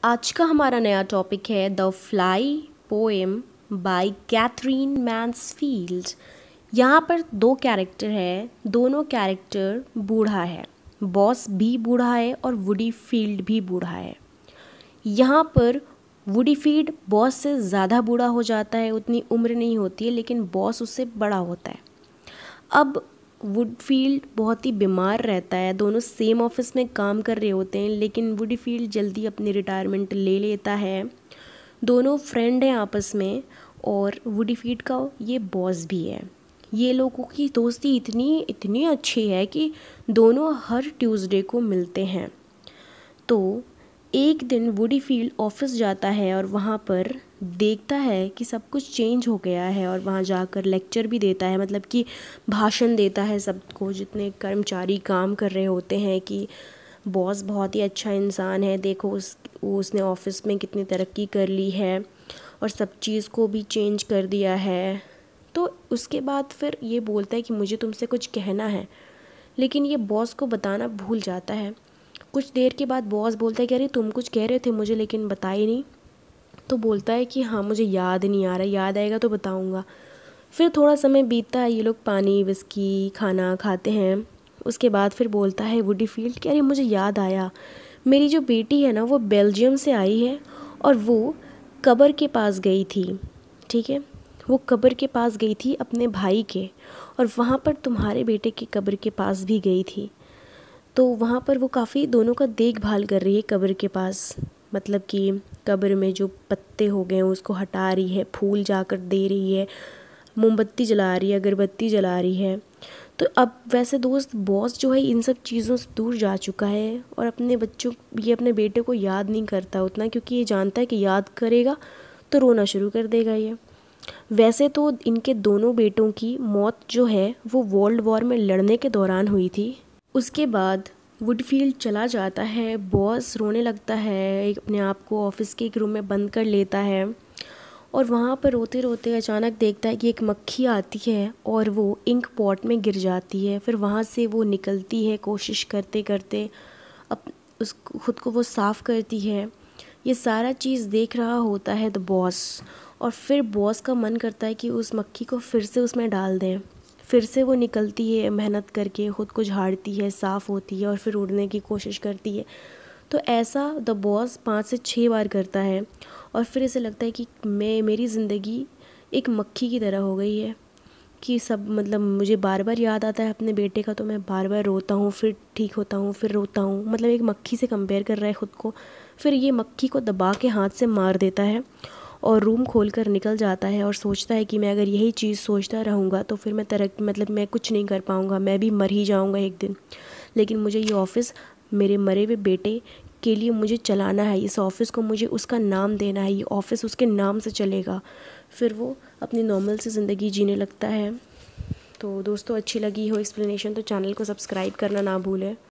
आज का हमारा नया टॉपिक है the fly poem by Katherine Mansfield. यहाँ पर दो कैरेक्टर है, दोनों कैरेक्टर बूढ़ा है, बॉस भी बूढ़ा है और वुडी फील्ड भी बूढ़ा है। यहाँ पर वुडी फील्ड बॉस से ज़्यादा बूढ़ा हो जाता है, उतनी उम्र नहीं होती है, लेकिन बॉस उससे बड़ा होता है। अब वुडफील्ड बहुत ही बीमार रहता है, दोनों सेम ऑफिस में काम कर रहे होते हैं, लेकिन वुडफील्ड जल्दी अपनी रिटायरमेंट ले लेता है। दोनों फ्रेंड हैं आपस में और वुडफील्ड का ये बॉस भी है। ये लोगों की दोस्ती इतनी इतनी अच्छी है कि दोनों हर ट्यूसडे को मिलते हैं। तो एक दिन वुडीफील्ड ऑफिस जाता है और वहाँ पर देखता है कि सब कुछ चेंज हो गया है और वहाँ जाकर लेक्चर भी देता है, मतलब कि भाषण देता है सबको, जितने कर्मचारी काम कर रहे होते हैं, कि बॉस बहुत ही अच्छा इंसान है, देखो उसने ऑफिस में कितनी तरक्की कर ली है और सब चीज़ को भी चेंज कर दिया है। तो उसके बाद फिर ये बोलता है कि मुझे तुमसे कुछ कहना है, लेकिन ये बॉस को बताना भूल जाता है। कुछ देर के बाद बॉस बोलता है कि अरे तुम कुछ कह रहे थे मुझे लेकिन बताई नहीं। तो बोलता है कि हाँ मुझे याद नहीं आ रहा, याद आएगा तो बताऊँगा। फिर थोड़ा समय बीतता है, ये लोग पानी विस्की खाना खाते हैं। उसके बाद फिर बोलता है वुडीफील्ड कि अरे मुझे याद आया, मेरी जो बेटी है ना वो बेल्जियम से आई है और वो कब्र के पास गई थी, ठीक है, वो कब्र के पास गई थी अपने भाई के, और वहाँ पर तुम्हारे बेटे की कब्र के पास भी गई थी। तो वहाँ पर वो काफ़ी दोनों का देखभाल कर रही है कब्र के पास, मतलब कि कब्र में जो पत्ते हो गए हैं उसको हटा रही है, फूल जाकर दे रही है, मोमबत्ती जला रही है, अगरबत्ती जला रही है। तो अब वैसे दोस्त बॉस जो है इन सब चीज़ों से दूर जा चुका है और अपने बेटे को याद नहीं करता उतना, क्योंकि ये जानता है कि याद करेगा तो रोना शुरू कर देगा ये। वैसे तो इनके दोनों बेटों की मौत जो है वो वर्ल्ड वॉर में लड़ने के दौरान हुई थी। उसके बाद वुडफील्ड चला जाता है, बॉस रोने लगता है, अपने आप को ऑफिस के एक रूम में बंद कर लेता है और वहाँ पर रोते रोते अचानक देखता है कि एक मक्खी आती है और वो इंक पॉट में गिर जाती है। फिर वहाँ से वो निकलती है, कोशिश करते करते उस खुद को वो साफ़ करती है। ये सारा चीज़ देख रहा होता है द बॉस, और फिर बॉस का मन करता है कि उस मक्खी को फिर से उसमें डाल दें। फिर से वो निकलती है, मेहनत करके खुद को झाड़ती है, साफ़ होती है और फिर उड़ने की कोशिश करती है। तो ऐसा द बॉस 5 से 6 बार करता है और फिर इसे लगता है कि मेरी ज़िंदगी एक मक्खी की तरह हो गई है, कि सब मतलब मुझे बार बार याद आता है अपने बेटे का, तो मैं बार बार रोता हूँ, फिर ठीक होता हूँ, फिर रोता हूँ, मतलब एक मक्खी से कंपेयर कर रहा है ख़ुद को। फिर ये मक्खी को दबा के हाथ से मार देता है और रूम खोलकर निकल जाता है और सोचता है कि मैं अगर यही चीज़ सोचता रहूँगा तो फिर मैं कुछ नहीं कर पाऊँगा, मैं भी मर ही जाऊँगा एक दिन। लेकिन मुझे ये ऑफ़िस मेरे मरे हुए बेटे के लिए मुझे चलाना है, इस ऑफ़िस को मुझे उसका नाम देना है, ये ऑफ़िस उसके नाम से चलेगा। फिर वो अपनी नॉर्मल सी ज़िंदगी जीने लगता है। तो दोस्तों अच्छी लगी हो एक्सप्लेनेशन तो चैनल को सब्सक्राइब करना ना भूलें।